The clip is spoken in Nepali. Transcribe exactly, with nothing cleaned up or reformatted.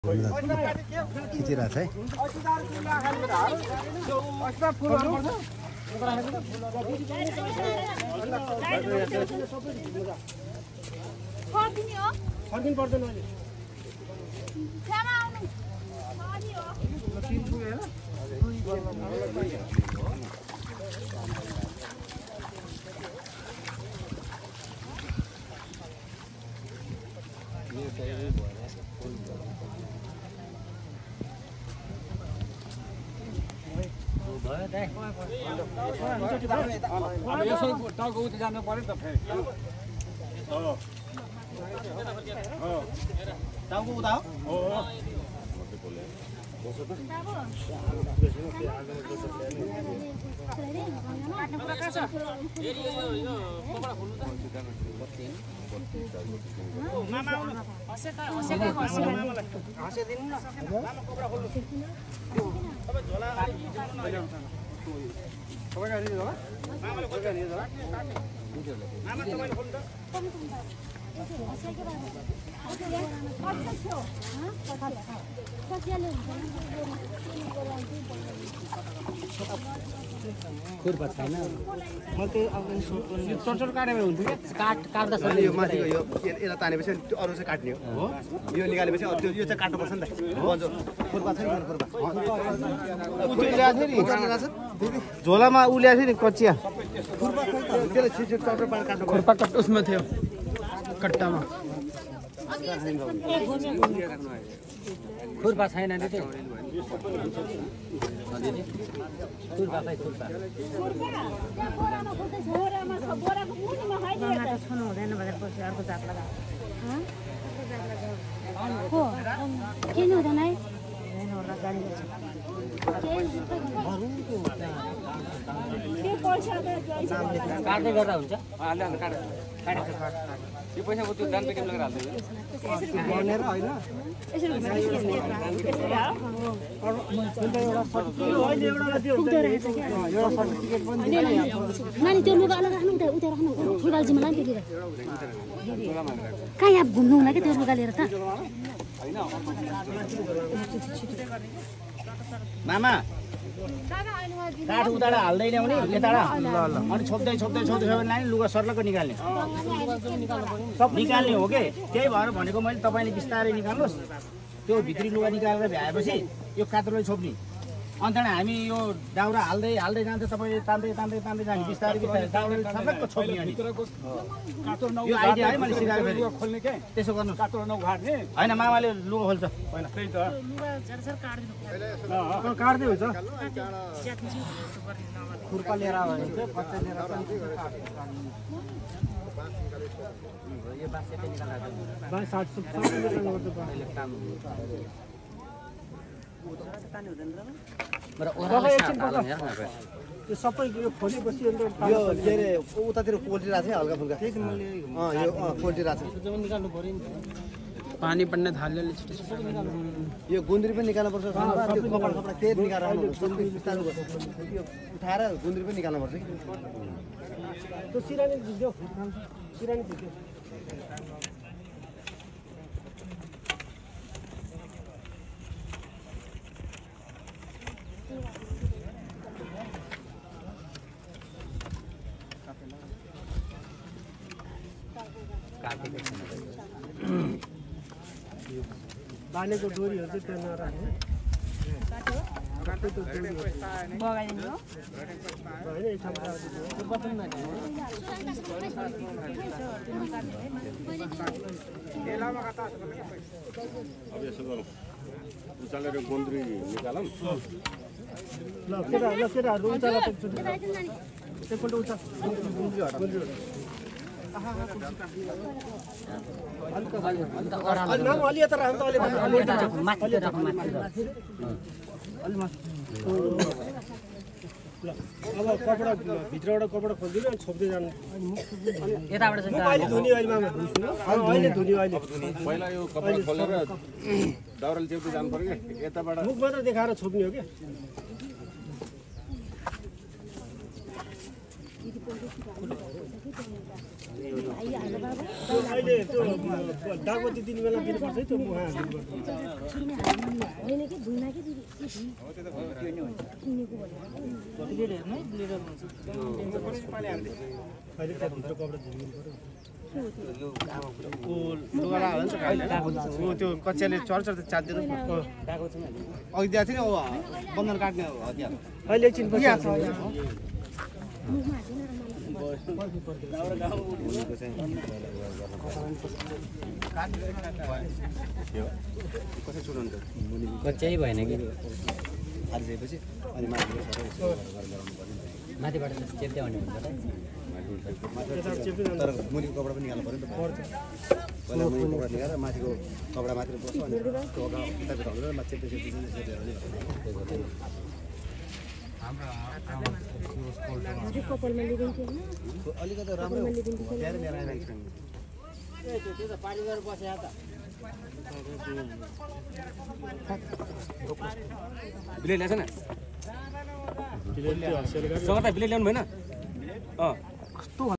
खिचिरहेछ है। फर्किनु पर्दैन अहिले टाउको उता जानु पर्यो त फेरि टाउको उता हो खुर्पा छैन म त्यो अब चोटचोट काटेर हुन्थ्यो काट काट्दा छ यो माथिको यो यसलाई तानेपछि त्यो अरु चाहिँ काट्ने हो यो निकालेपछि त्यो यो चाहिँ काट्नु पर्छ नि त बन्जो खुर्पा छैन खुर्पा उल्ल्या थियो नि झोलामा उल्ल्या थियो नि कच्चिया खुर्पा त्यसले छिटो चटर पार काट्नु खुर्पा कट उसमा थियो कट्टामा खुर्पा छैन नि त्यो दिदी खुर्पा खै खुर्पा बोरामा छ बोराको मुनिमा हाइदिए त छनु हुँदैन बजार पछि अर्को जात लगा ह हो किन हुँदैन है हैन होला गाडी छ के पैसा त काट्दै गर्दा हुन्छ हाल्दै हाल्दै काट काट यो पैसा को त्यो दान पेटीमा लगेर हाल्दै बनेर हैन यसरी नानी त्यो लुगा अलग राख्नु उता उता राख्नु फुलबालजीमा लाइन त्यतिर कहाँ यहाँ घुम्नु हुँला के त्यो लुगा लिएर त मामा काठ उताडा हाल्दै ल्याउने यताडा अनि छोप्दै छोप्दै छोप्दै छोप्दै लाने लुगा सर्लको निकाल्ने निकाल्ने हो के त्यही भएर भनेको मैले तपाईले बिस्तारै निकाल्नुस् त्यो भित्री लुगा निकालेर भ्याएपछि यो कात्रोले छोप्ने अन्त हामी यो दाउरा हाल्दै हाल्दै जान्छ तपाईले तान्दै तान्दै तान्दै जाने बिस्तारै बिस्तारै दाउराले सबैको छोप्ने अनि यो आइडिया है मैले सिकाएको फेरि खोल्ने के त्यसो गर्नु कात्रो नउघार्ने हैन मामाले लुगा खोल्छ हैन त्यही त लुगा झरझर काट्दिनु अ काट्दै हुन्छ खुर्पा लिएर आयो भने चाहिँ बच्चा लिएर पनि यो बासे पनि निकाल्दा बास सात सौ निकाल्नु पर्छ पहिले काम तान्नु हुँदैन र ओरा एकछिन पर्छ त्यो सबै यो खोलेपछि अन्त यो के रे उतातिर पोल्टी राछ है हल्का फुल्का त्यही मैले अ यो अ पोल्टी राछ जब निकाल्नु पर्यो नि पानी पड्न थाल्यो छिटो छिटो यो गुन्द्री पनि निकाल्नु पर्छ त्यो कपडा कपडा के निकालेर राख्नु गुन्द्री बिस्तारै गर्छ यो उठाएर गुन्द्री पनि निकाल्नु पर्छ त्यो सिरानी दियो सिरानी दियो बानेको डोरीहरु चाहिँ त्यो नराख्ने काट्यो काट्यो त्यो डोरी बगाइदिनु हो हैन यो छाम्टा त्यो बटन नदिनु एलामा कता अब यसो गरौँ उचालेर गुन्द्री निकालौँ ल केटा ल केटाहरु उचाला एकपल्ट उचा गुन्द्री हटा गुन्द्री अलि यता राख्नु त अलि माथि राख्नु माथि अलि माथि अब कपडा भित्रबाट कपडा खोल्दिनु अनि छोप्दै जानु यताबाट चाहिँ अहिले धुनी अहिले मामा अहिले धुनी अहिले पहिला यो कपडा खोलेर दाउराले चेप्दै जानु पर्यो के यताबाट मुख मात्र देखाएर छोप्ने हो के अहिले त्यो दागबत्ती दिने बेला दिनुपर्छ है त्यो मुहा दिनुपर्छ होइन कि धुना कि दिदी किनेको ब्लेड हेर्नु है ब्लेडर हुन्छ अहिले त्यहाँभित्र कपडा झिक्नु पर्यो ऊ लुगा हो नि त अहिले ऊ त्यो कच्चियाले चर्चर त च्यात्दिनु दागो छ नि अघि दिएको थियो नि ऊ बन्धन काट्ने हतियार अहिले एकछिन पछि आउँछ मुखमा हाल्दैन कसै छुटाउनु कच्चै भएन कि हालिसकेपछि अनि माथि माथिबाट चेप्दै आउने हुन्छ तर मुनिको कपडा पनि निकाल्नु पऱ्यो नि त पहिला मुनिको कपडा निकालेर माथिको कपडा माथि बस्छ अनि कपडा उतातिर हालेर माथि चेप्दै चेप्दै कपालमा लिदिन्थ्यो होइन अलिकति राम्रो त्यहाँ मेरो आइरहेको त्यो त पार्टी गरेर बस्या त बिले ल्याएछ न सगता बिले ल्याउनु भएन अँ